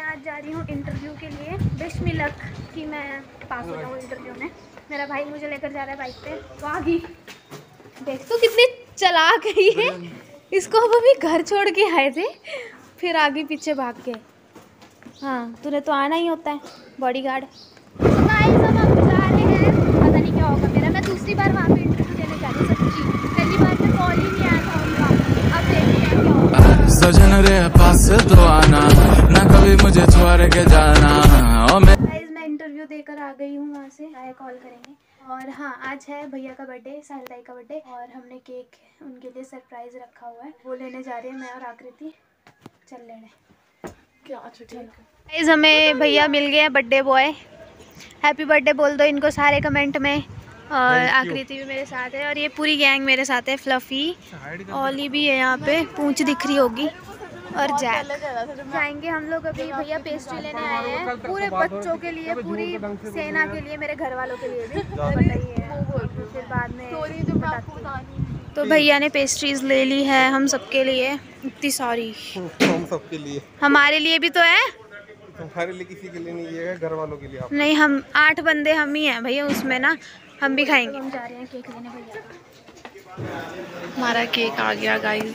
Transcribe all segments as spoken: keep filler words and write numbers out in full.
आज जा रही हूँ इंटरव्यू के लिए। विश मी लक कि मैं पास हो जाऊँ इंटरव्यू में। मेरा भाई मुझे लेकर जा रहा है बाइक पे। वो आ गई, देख तो कितनी चालाक है ये। इसको हम अभी घर छोड़ के आए थे, फिर आगे पीछे भाग के। हाँ तूने तो आना ही होता है बॉडीगार्ड। गाइस हम अब जा रहे हैं, पता नहीं क्या होगा मेरा। मैं दूसरी बार वहाँ पे इंटरव्यू देने जा रही हूँ सच्ची। पहली बार में कॉल ही नहीं आया था उनका, अब देखते हैं क्या होगा। सजन रे पास तो आना ना कभी मुझे छोड़ के जाना। गाइस मैं इंटरव्यू देकर आ गई हूँ वहाँ से, आए कॉल करेंगे। और हाँ आज है भैया का बर्थडे, साहिल दाई का बर्थडे, और हमने केक उनके लिए सरप्राइज रखा हुआ है। वो लेने जा रहे हैं मैं और आकृति। चल लेने क्या। अच्छा चलो गाइस हमें भैया मिल गए हैं, बर्थडे बॉय। हैप्पी बर्थडे बोल दो इनको सारे कमेंट में। और आकृति भी मेरे साथ है और ये पूरी गैंग मेरे साथ है। फ्लफी, ओली भी है यहाँ पे, पूंछ दिख रही होगी, और जैक। जाएंगे हम लोग अभी। भैया पेस्ट्री लेने आए हैं पूरे बच्चों के लिए, पूरी सेना के लिए, मेरे घर वालों के लिए भी बताइए, फिर बाद में बताती। तो भैया ने पेस्ट्रीज ले ली है हम सबके लिए, इतनी सारी। हम सबके लिए, हमारे लिए भी तो है। तुम्हारे लिए किसी के लिए नहीं है, घर वालों के लिए। नहीं हम आठ बंदे हम ही हैं भैया उसमें ना, हम भी खाएंगे। हम जा रहे हैं केक लेने भैया का। हमारा केक आ गया गाइस।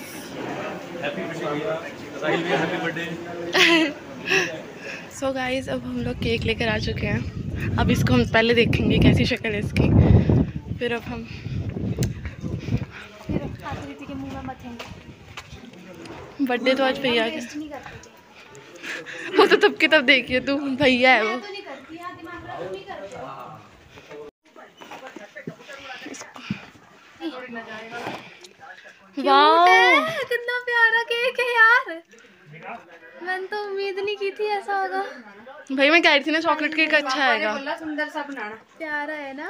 सो गाइस अब हम लोग केक लेकर आ चुके हैं। अब इसको हम पहले देखेंगे कैसी शक्ल है इसकी, फिर अब हम फिर आकृति के मुंह में मथेंगे। बर्थडे तो आज भैया का, वो तो तब के तब देखिए तू, भैया है वो। वाह कितना प्यारा केक है यार, मैंने तो उम्मीद नहीं की थी ऐसा होगा। भाई मैं कह रही थी ना चॉकलेट केक अच्छा आएगा। सुंदर सा बनाना, प्यारा है ना।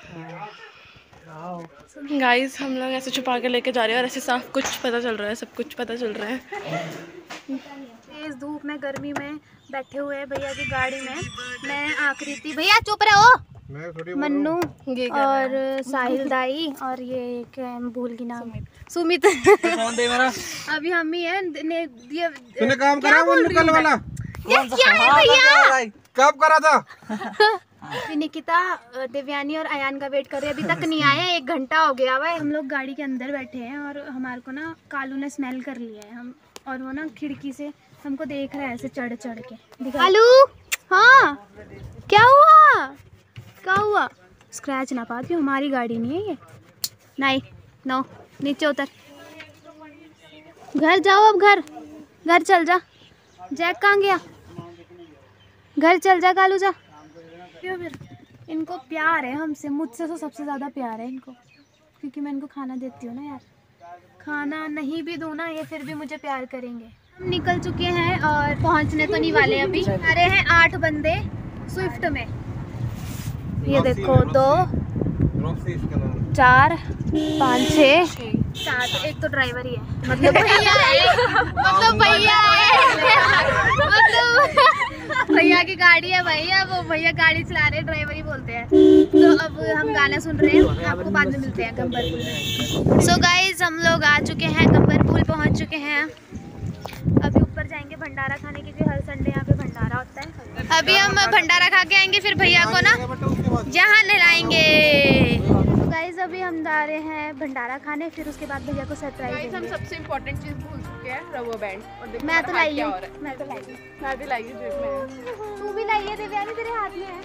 गाइस हम लोग ऐसे छुपा के लेके जा रहे हैं और ऐसे साफ कुछ पता चल रहा है, सब कुछ पता चल रहा है। तेज धूप में गर्मी में बैठे हुए हैं भैया की गाड़ी में। मैं आकृति, भैया चुप रहो, मन्नू और साहिल दाई और ये क्या भूल की नाम, सुमित। अभी हम ही है। तूने काम करा वो निकल वाला? ये क्या है भैया? कब करा था? निकिता, देवयानी और अयान का वेट कर रहे हैं, अभी तक नहीं आए। एक घंटा हो गया हुआ है। हम लोग गाड़ी के अंदर बैठे हैं और हमारे को ना कालू ने स्मेल कर लिया है। हम और वो ना खिड़की से हमको देख रहा है ऐसे चढ़ चढ़ के। कालू हाँ क्या हुआ, क्या हुआ? स्क्रैच ना पाती, हमारी गाड़ी नहीं है ये। नहीं नो, नीचे उतर, घर जाओ अब। घर घर चल जा। जैक कहाँ गया? घर चल जा कालू, जा। फिर इनको प्यार है हमसे, मुझसे तो सबसे ज़्यादा प्यार है इनको, क्योंकि मैं इनको खाना देती हूँ ना यार। खाना नहीं भी दूँ ना ये फिर भी मुझे प्यार करेंगे। हम निकल चुके हैं और पहुँचने तो नहीं वाले अभी। आ रहे हैं आठ बंदे स्विफ्ट में। ये देखो, दो चार पाँच छः सात, एक तो ड्राइवर ही है, मतलब भैया है, मतलब भैया है, मतलब भैया की गाड़ी है भैया, वो भैया गाड़ी चला रहे हैं, ड्राइवर ही बोलते हैं। तो अब हम गाना सुन रहे हैं, आपको बाद में मिलते हैं गब्बर पुल में। सो गाइज हम लोग आ चुके हैं, गब्बर पुल पहुंच चुके हैं। अभी ऊपर जाएंगे भंडारा खाने, क्योंकि हर संडे यहाँ पे भंडारा होता है। अभी हम भंडारा खा के आएंगे, फिर भैया को ना जहाँ नहलाएंगे। गाइस अभी हम जा रहे हैं भंडारा खाने, फिर उसके बाद भैया को सरप्राइज देंगे। हम सबसे इम्पोर्टेंट चीज भूल चुके हैं, रबर बैंड। और देखो मैं तो लाई हूँ, मैं मैं तो लाई हूँ, मैं भी लाई हूँ जेब में। तू भी लाई है देवयानी, तेरे हाथ में है।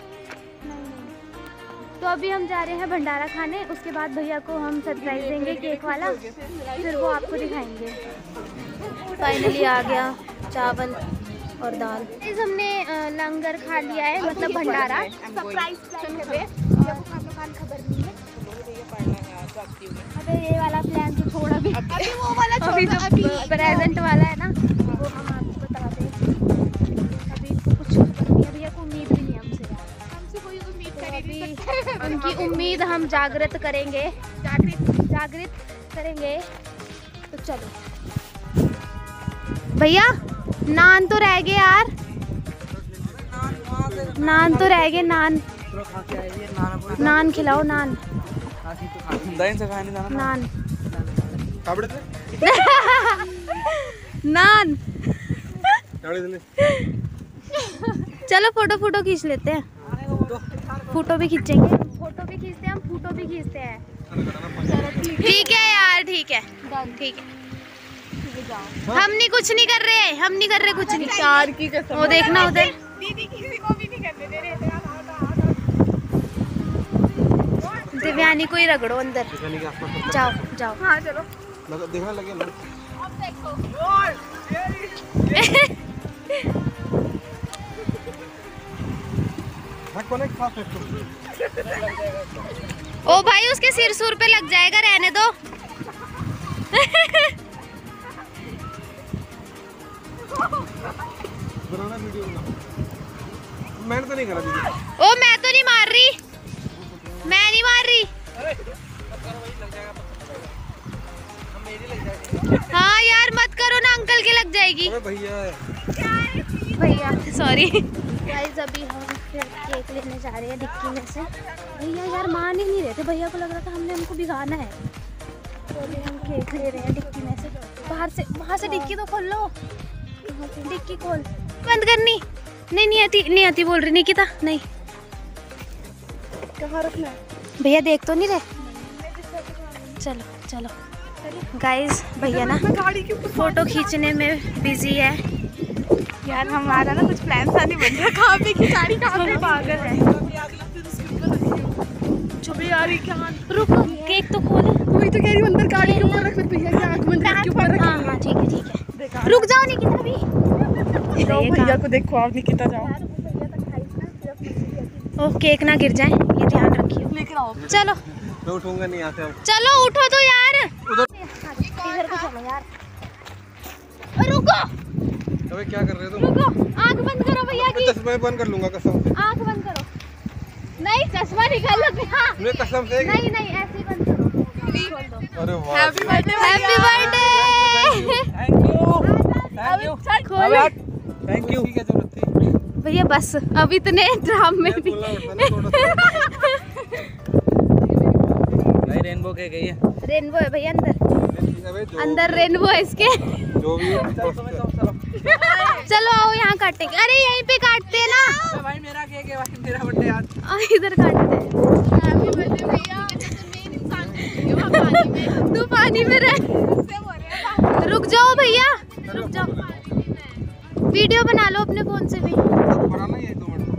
तो अभी हम जा रहे हैं भंडारा खाने, उसके बाद भैया को हम सरप्राइज देंगे केक वाला, फिर वो आपको दिखाएंगे। फाइनली आ गया चावल और दाल। इस हमने लंगर खा लिया है, मतलब भंडारा सरप्राइज प्लान पे। खबर नहीं है। अबे ये वाला प्लान तो छोड़, अभी अभी वो वाला छोड़, अभी प्रेजेंट वाला है ना, वो हम आपको बताते हैं। अभी इनको कुछ भैया को उम्मीद भी नहीं है हमसे, हमसे कोई उम्मीद कर नहीं सकता। उनकी उम्मीद हम जागृत करेंगे, जागृत जागृत करेंगे। तो चलो भैया, नान तो रह गए यार, नान तो रह गए, नान नान खिलाओ, नान नान नान चलो फोटो फोटो खींच लेते हैं, फोटो भी खींचेंगे, फोटो भी खींचते हैं हम, फोटो भी खींचते हैं। ठीक है यार, ठीक है ठीक है। हम नहीं कुछ नहीं कर रहे, हम नहीं कर रहे कुछ नहीं। चार की कसम। वो देखना उधर दीदी किसी को भी नहीं करने दे रहे थे। दिव्यानी को ही रगड़ो अंदर। जाओ जाओ। हाँ चलो। देखने लगे ना। ओ भाई उसके सिर सुर पे लग जाएगा, रहने दो। मैंने तो नहीं करा दीदी। ओ मैं तो नहीं मार रही, मैं नहीं मार रही। हाँ यार मत करो ना, अंकल के लग जाएगी। भैया भैया सॉरी गाइस, अभी हम फिर केक लेने जा रहे हैं डिक्की में से। भैया यार मान ही नहीं रहे थे, भैया को लग रहा था हमने हमको भिगाना है, तो अभी हम केक ले रहे हैं डिक्की में से। बाहर से, वहाँ से डिक्की तो खोल लो, डिक्की खोल। बंद करनी नहीं, नहीं आती, नहीं आती बोल रही निकिता। नहीं कहाँ रखना है भैया, देख तो नहीं रहे। चलो चलो गाइस, भैया ना गाड़ी के ऊपर फोटो खींचने में बिजी है यार। हमारा ना कुछ प्लान सा नहीं बन रहा, कहाँ पे की गाड़ी कहाँ पे पागल है। चुप यार, क्या रुको, केक तो खोल। वही तो कह रही हूँ, अंदर गाड़ी के ऊपर रख, फिर भैया की आँख बंद करके ऊपर रख। हाँ हाँ ठीक है ठीक है, रुक जाओ निकिता भी। जाओ भैया को देखो, आप निकिता जाओ। ओ केक ना गिर जाए, ये ध्यान रखियो। लेकर आओ। चलो मैं उठूंगा नहीं यहाँ से। चलो उठो तो यार, इधर को चलो यार। रुको अबे क्या कर रहे हो तुम? रुको, आँख बंद करो भैया की, चश्मा बंद कर लूंगा कसम से। आँख बंद करो। नहीं चश्मा निकाल लो भैया। मैं कसम से। नहीं नहीं ऐसे ही बंद करो, खोल दो। अरे वाह, happy birthday, happy birthday. Thank you thank you खोल थैंक यू। की क्या जरूरत थी भैया, बस अब इतने ड्राम में भी। भाई रेनबो के गई है। रेनबो है भैया अंदर, अंदर रेनबो है इसके। जो भी हो चलो आओ यहाँ काटेंगे। अरे यहीं पे काटते हैं ना भाई, मेरा केक है भाई, मेरा बर्थडे आज। इधर काटते हैं। तू पानी में रह, रुक जाओ भैया, रुक जाओ। वीडियो बना लो अपने फोन से भी। बनाना ही है दो मिनट।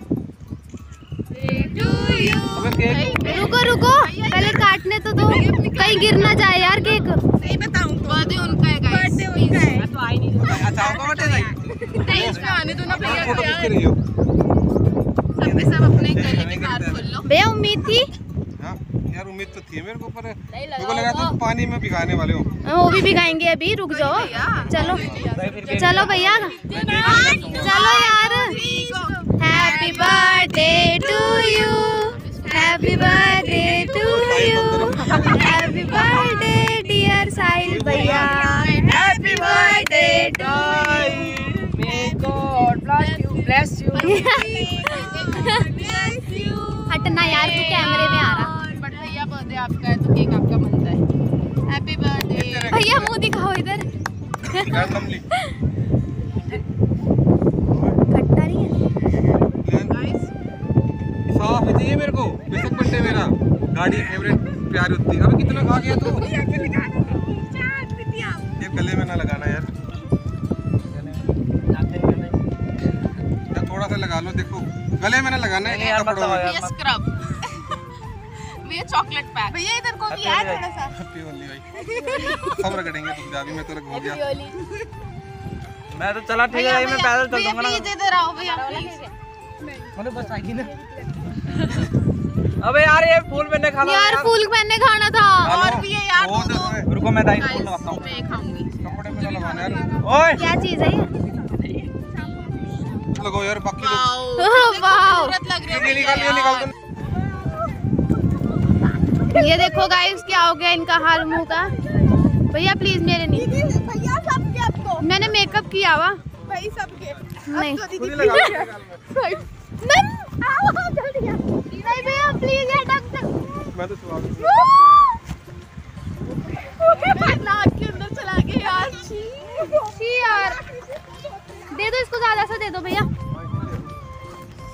अबे केक रुको रुको, पहले काटने तो दो, कहीं गिर ना जाए यार केक। नहीं बताऊँ तो बर्थडे उनका है, बर्थडे उनका है। तो आ ही नहीं रहा। अच्छा आपका बर्थडे नहीं? स्टेज पे आने दो ना भैया फोटो को खींच यार। रही हो? सबके सब अपने गले में हाथ खोल लो। भैया उम्मीद थी, हाँ यार उम्मीद तो थी मेरे को, पर मेरे को लगा तुम पानी में भिगाने वाले हो। वो भी भिगाएंगे अभी, रुक जाओ। चलो चलो भैया, चलो यार। Happy birthday to you, happy birthday to you, happy birthday dear Sahil भैया, happy birthday to you. May God bless you. हटना यार, तू कैमरे में आ रहा। बट भैया बर्थडे आपका है तो केक आपका बनता है। Happy birthday. भैया मुंह दिखाओ इधर। खट्टा नहीं है। साफ ही चाहिए मेरे को, बेशक बर्थडे मेरा। गाड़ी फेवरेट प्यारी होती है। अबे कितना खा गया तू? ये गले में ना लगाना यार, थोड़ा सा लगा लो। देखो गले में ना लगाना है यार, ये स्क्रब, ये चॉकलेट पैक। भैया इधर को भी यार थोड़ा सा। हैप्पी होली भाई, सब रगड़ेंगे तुम जाभी, मैं तो रख हो गया। मैं तो चला ठीक है, मैं पैदल चल दूंगा ना। प्लीज इधर आओ भैया प्लीज। मैंने बस आएगी ना। अबे यार ये फूल मैंने खाना यार फूल मैंने खाना था। और भी है यार, वो दो तो दो। है। रुको मैं दाई फूल लगाता हूँ। मैं खाऊंगी। कपड़े में ना लगाना यार। ओए क्या चीज है ये? लगाओ यार, बाकी तो वाओ वाओ, खूबसूरत लग रहे हो ये निकाल, ये निकाल दो। ये देखो गाइस क्या हो गया इनका हाल मुंह का। भैया प्लीज मेरे नहीं, भैया सबके आपको मैंने मेकअप किया हुआ भाई सबके। नहीं। खुद ही लगा लो। नहीं आओ जल्दी आ। नहीं भैया प्लीज यार, ढक ढक। मैं तो सुहा दूँ। नाक के अंदर चला गया यार। छी यार, दे दो इसको, ज्यादा सा दे दो भैया।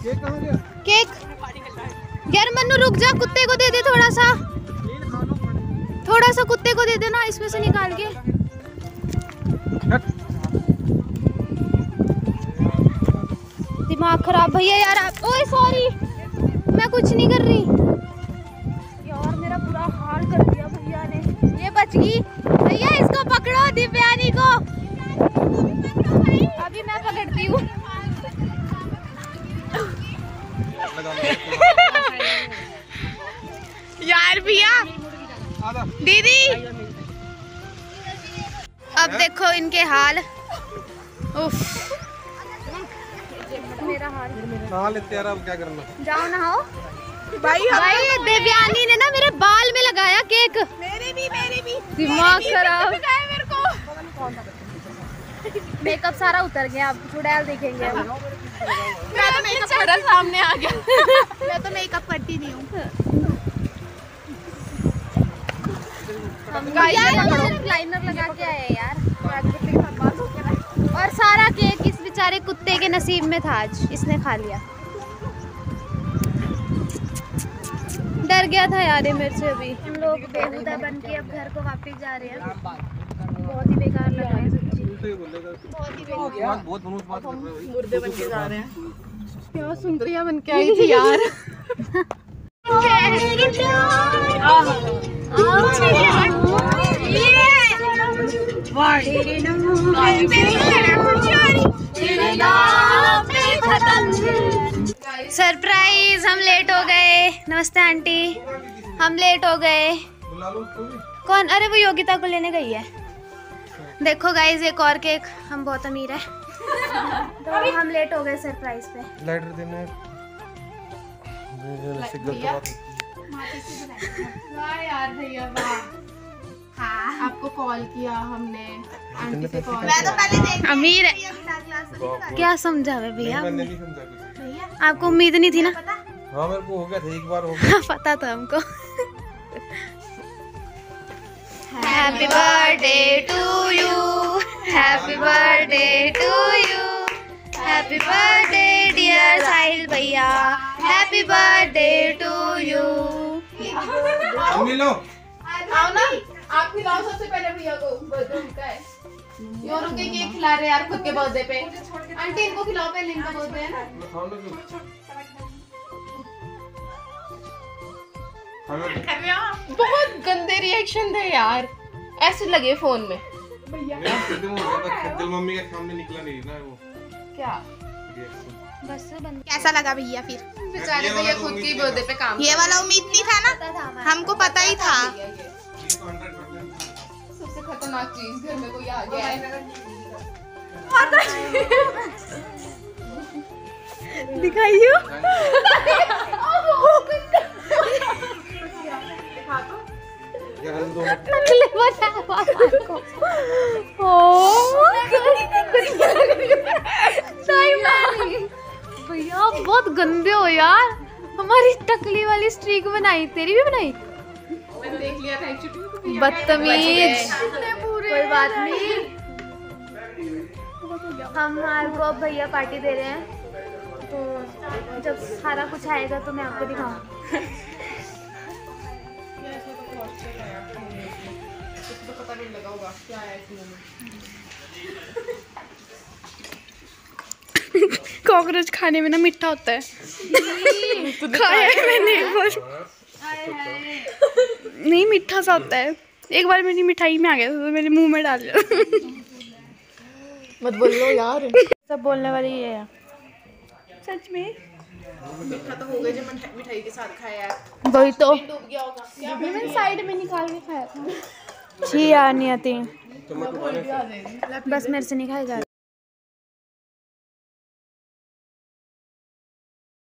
केक कहाँ गया? केक यार मन्नू रुक जा, कुत्ते को दे दे थोड़ा सा, थोड़ा सा कुत्ते को दे देना इसमें से निकाल के। दिमाग खराब भैया यार आप। ओए सॉरी, मैं कुछ नहीं कर रही यार, मेरा बुरा हाल कर दिया भैया ने। ये बच गई भैया, इसको पकड़ो दिव्यानी को। अभी मैं पकड़ती हूँ। यार भैया दीदी, अब देखो इनके हाल। उफ मेरा हाल। नहा लेते यार, अब क्या करना। जाओ नहाओ भाई भाई। देवयानी ने ना मेरे बाल में लगाया केक। मेरे भी मेरे भी दिमाग खराब। मेरे को मेकअप सारा उतर गया, अब चुड़ैल देखेंगे हम। मैं तो मेकअप करा सामने आ गया। मैं तो मेकअप करती नहीं हूँ। लाइनर लगा के आए यार, और सारा केक इस बेचारे कुत्ते के नसीब में था आज, इसने खा लिया। डर गया था यार ये मेरे से। अभी हम लोग बेहुदा बन के अब घर को वापस जा रहे हैं। बहुत ही बेकार लग रहा है सच्ची, बहुत ही बेकार। बहुत बहुत बात कर रहे हो। मुर्दे बन के जा रहे हैं। क्या सुंदरिया बन के आई थी यार। सरप्राइज, हम लेट हो गए। नमस्ते आंटी, हम लेट हो गए। कौन? अरे वो योगिता को लेने गई है। देखो गाइज एक और केक, हम बहुत अमीर है। तो हम लेट हो गए सरप्राइज पे। लाइटर देना है। वाह यार भैया वाह। हाँ आपको कॉल किया हमने, आंटी से कॉल। मैं तो पहले देख अमीर है। क्या समझा है भैया? मैंने नहीं समझा कुछ। आपको उम्मीद नहीं थी ना? हाँ मेरे को हो गया था, एक बार हो गया। पता था हमको। Happy birthday to you, happy birthday to you, happy birthday dear Sahil भैया, happy birthday to you. Mummy लो। आओ ना, आप खिलाओ सबसे पहले भैया को, बर्थडे उनका है। ये रुके केक खिला रहे यार खुद के बर्थडे पे। आंटी इनको खिलाओ पहले, इनका बर्थडे है ना। बहुत गंदे रिएक्शन थे यार, ऐसे लगे फोन में। भैया दिल मम्मी के सामने निकला नहीं ना वो। क्या बस बंद। कैसा लगा भैया फिर? बेचारे भैया खुद की बर्थडे पे काम। ये वाला उम्मीद नहीं था ना, हमको पता ही था। सबसे खतरनाक चीज घर में कोई आ गया है। दिखाइयो। नकली बना को। ओ भैया बहुत गंदे हो यार। हमारी टकली वाली स्ट्रीक बनाई, तेरी भी बनाई? मैंने देख लिया था एक्चुअली। बदतमीज। कोई बात नहीं, हम आपको अब भैया पार्टी दे रहे हैं, तो जब सारा कुछ आएगा तो मैं आपको दिखाऊंगी। तो पता नहीं लगा होगा क्या है इसमें। कॉकरोच खाने में ना मीठा होता है। खाया है मैंने एक बार। नहीं मीठा सा होता है। एक बार मेरी मिठाई में आ गया था तो मेरे मुंह में डाल दिया। मत बोलो यार, सब बोलने वाली ये है सच में। मीठा तो हो गया जब मिठाई के साथ खाया यार। वही तो डूब गया होगा क्या? मैंने साइड में निकाल के खाया था। छी यार नहीं आती, बस मेरे से नहीं खाई जा रही।